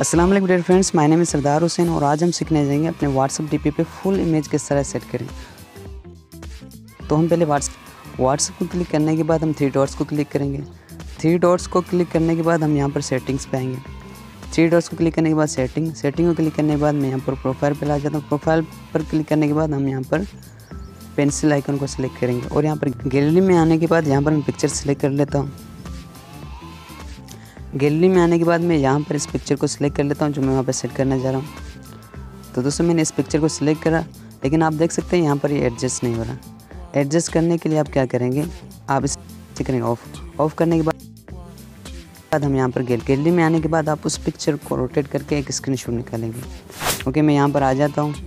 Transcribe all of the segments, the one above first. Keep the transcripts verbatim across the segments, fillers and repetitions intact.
अस्सलाम वालेकुम dear friends, my name is Sardar Hussain और आज हम सीखने जाएंगे अपने व्हाट्सअप डीपी पे फुल इमेज किस तरह सेट करें। तो हम पहले व्हाट्सअप व्हाट्सअप को क्लिक करने के बाद हम थ्री डॉट्स को क्लिक करेंगे। थ्री डॉट्स को क्लिक करने के बाद हम यहाँ पर सेटिंग्स पे आएंगे। थ्री डॉट्स को क्लिक करने के बाद सेटिंग सेटिंग को क्लिक करने के बाद मैं यहाँ पर प्रोफाइल पर आ जाता हूँ। प्रोफाइल पर क्लिक करने के बाद हम यहाँ पर पेंसिल आइकन को सिलेक्ट करेंगे और यहाँ पर गैलरी में आने के बाद यहाँ पर मैं पिक्चर सेलेक्ट कर लेता हूँ। गैलरी में आने के बाद मैं यहाँ पर इस पिक्चर को सिलेक्ट कर लेता हूँ जो मैं वहाँ पर सेट करने जा रहा हूँ। तो दोस्तों मैंने इस पिक्चर को सिलेक्ट करा, लेकिन आप देख सकते हैं यहाँ पर ये एडजस्ट नहीं हो रहा। एडजस्ट करने के लिए आप क्या करेंगे, आप इसे करेंगे ऑफ। ऑफ करने के बाद हम यहाँ पर गैलरी में आने के बाद आप उस पिक्चर को रोटेट करके एक स्क्रीनशॉट निकालेंगे। ओके, मैं यहाँ पर आ जाता हूँ।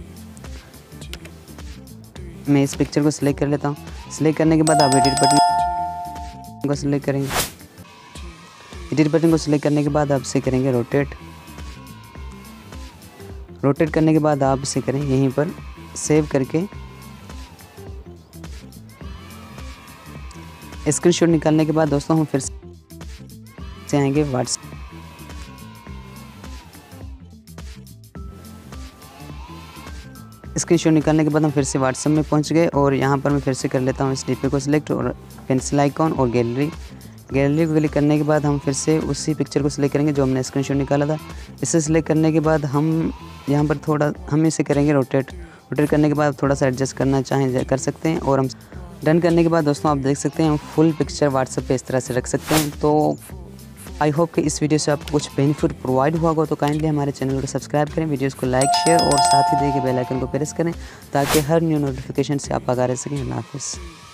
मैं इस पिक्चर को सिलेक्ट कर लेता हूँ। सिलेक्ट करने के बाद आप एडिट बटन को सिलेक्ट करेंगे। एडिट बटन को सिलेक्ट करने के बाद आप इसे करेंगे रोटेट। रोटेट करने के बाद आप इसे करें यहीं पर सेव करके स्क्रीनशॉट निकालने के बाद दोस्तों हम फिर से आएंगे व्हाट्सएप। स्क्रीनशॉट निकालने के बाद हम फिर से व्हाट्सएप में पहुंच गए और यहाँ पर मैं फिर से कर लेता हूँ इस डीपी को सिलेक्ट और पेंसिल आइकॉन और गैलरी गैलरी को क्लिक करने के बाद हम फिर से उसी पिक्चर को सिलेक्ट करेंगे जो हमने स्क्रीनशॉट निकाला था। इसे सिलेक्ट करने के बाद हम यहाँ पर थोड़ा हम इसे करेंगे रोटेट। रोटेट करने के बाद थोड़ा सा एडजस्ट करना चाहें कर सकते हैं और हम डन करने के बाद दोस्तों आप देख सकते हैं हम फुल पिक्चर व्हाट्सएप पे इस तरह से रख सकते हैं। तो आई होप कि इस वीडियो से आपको कुछ बेनिफिट प्रोवाइड हुआ होगा। तो काइंडली हमारे चैनल को सब्सक्राइब करें, वीडियोज़ को लाइक शेयर और साथ ही देखिए बेल आइकन को प्रेस करें ताकि हर न्यू नोटिफिकेशन से आप आगाह रह सकें। अल्लाह हाफ़िज़।